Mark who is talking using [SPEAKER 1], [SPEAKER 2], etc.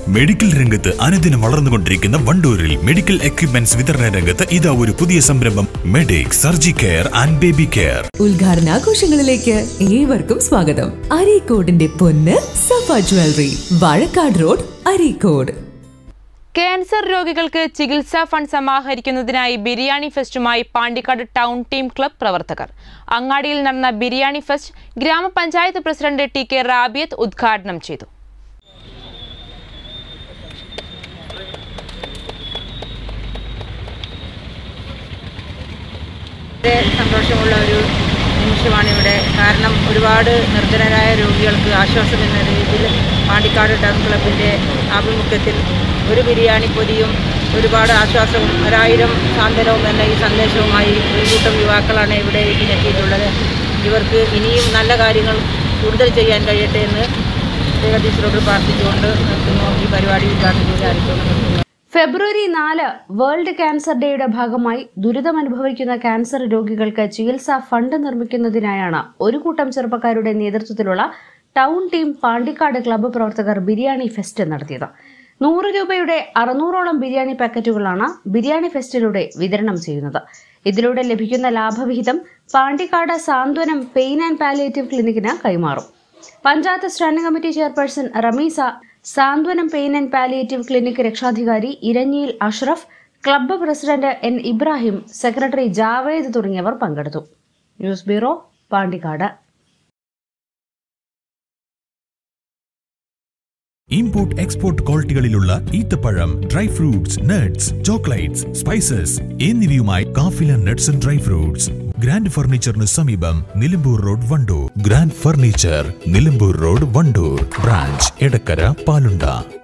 [SPEAKER 1] Medical രംഗത്ത് അനുദിനം വളർന്നുകൊണ്ടിരിക്കുന്ന വണ്ടൂരിൽ മെഡിക്കൽ എക്യുപ്മെന്റ്സ് വിതരണ രംഗത്ത് ഇതാ ഒരു പുതിയ സംരംഭം medic surgi care and baby care.
[SPEAKER 2] ഉദ്ഘാടനാഘോഷങ്ങളിലേക്ക് ഏവർക്കും സ്വാഗതം. അരീക്കോടിന്റെ പൊന്ന് Safa jewellery, Vazhakkad road, Areekode.
[SPEAKER 3] Cancer രോഗികൾക്ക് ചികിത്സാ ഫണ്ട് സമാഹരിക്കുന്നതിനായി ബിരിയാണി ഫെസ്റ്റുമായി പാണ്ടിക്കാട് ടൗൺ ടീം ക്ലബ് പ്രവർത്തകർ. അങ്ങാടിയിൽ നടന്ന ബിരിയാണി ഫെസ്റ്റ് ഗ്രാമപഞ്ചായത്ത് പ്രസിഡന്റ് ടി കെ റാബിയത്ത് ഉദ്ഘാടനം ചെയ്തു.
[SPEAKER 4] സന്തോഷമുള്ള ഒരു നിമിഷമാണ് ഇവിടെ. കാരണം ഒരുപാട് നിർധനരായ രോഗികൾക്ക് ആശ്വാസം എന്ന രീതിയിൽ പാണ്ടിക്കാട് ടൗൺ ക്ലബിൻ്റെ ആഭിമുഖ്യത്തിൽ ഒരു ബിരിയാണി പൊതിയും ഒരുപാട് ആശ്വാസവും 1000 സാന്ത്വനവും എന്ന ഈ സന്ദേശവുമായി ഒരു കൂട്ടം യുവാക്കളാണ് ഇവിടെ ഇതിനെത്തിയിട്ടുള്ളത്. ഇവർക്ക് ഇനിയും നല്ല കാര്യങ്ങൾ കൂടുതൽ ചെയ്യാൻ കഴിയട്ടെ എന്ന് ദൈവതീശ്വരോട് പ്രാർത്ഥിച്ചുകൊണ്ട് നിർത്തുന്നു. ഈ പരിപാടി ഉദ്ഘാടനം ചെയ്ത് അറിയിക്കുന്നു.
[SPEAKER 5] ഫെബ്രുവരി 4 വേൾഡ് ക്യാൻസർ ഡേയുടെ ഭാഗമായി ദുരിതമനുഭവിക്കുന്ന ക്യാൻസർ രോഗികൾക്ക് ചികിത്സാ ഫണ്ട് നിർമ്മിക്കുന്നതിനായാണ് ഒരു കൂട്ടം ചെറുപ്പക്കാരുടെ നേതൃത്വത്തിലുള്ള ടൗൺ ടീം പാണ്ടിക്കാട് ക്ലബ്ബ് പ്രവർത്തകർ ബിരിയാണി ഫെസ്റ്റ് നടത്തിയത്. 100 രൂപയുടെ 600ഓളം ബിരിയാണി പാക്കറ്റുകളാണ് ബിരിയാണി ഫെസ്റ്റിലൂടെ വിതരണം ചെയ്യുന്നത്. ഇതിലൂടെ ലഭിക്കുന്ന ലാഭവിഹിതം Pandikkad Santhwanam pain and palliative ക്ലിനിക്കിന് കൈമാറും. Panchayat standing committee chairperson Rameesa, Santhwanam pain and palliative clinic രക്ഷാധികാരി Iranjiyil Ashraf, club president N Ibrahim, secretary Javed തുടങ്ങിയവർ പങ്കെടുത്തു. News bureau, Pandikkad.
[SPEAKER 1] Import export ക്വാളിറ്റികളിലുള്ള ഈത്തപ്പഴം, dry fruits, nuts, chocolates, spices എന്നിവയുമായി Kafila nuts and dry fruits. Grand ഫർണിച്ചറിന് സമീപം, Nilambur road, Wandoor. Grand furniture, Nilambur road, Wandoor. Branch Edakkara, Palunda.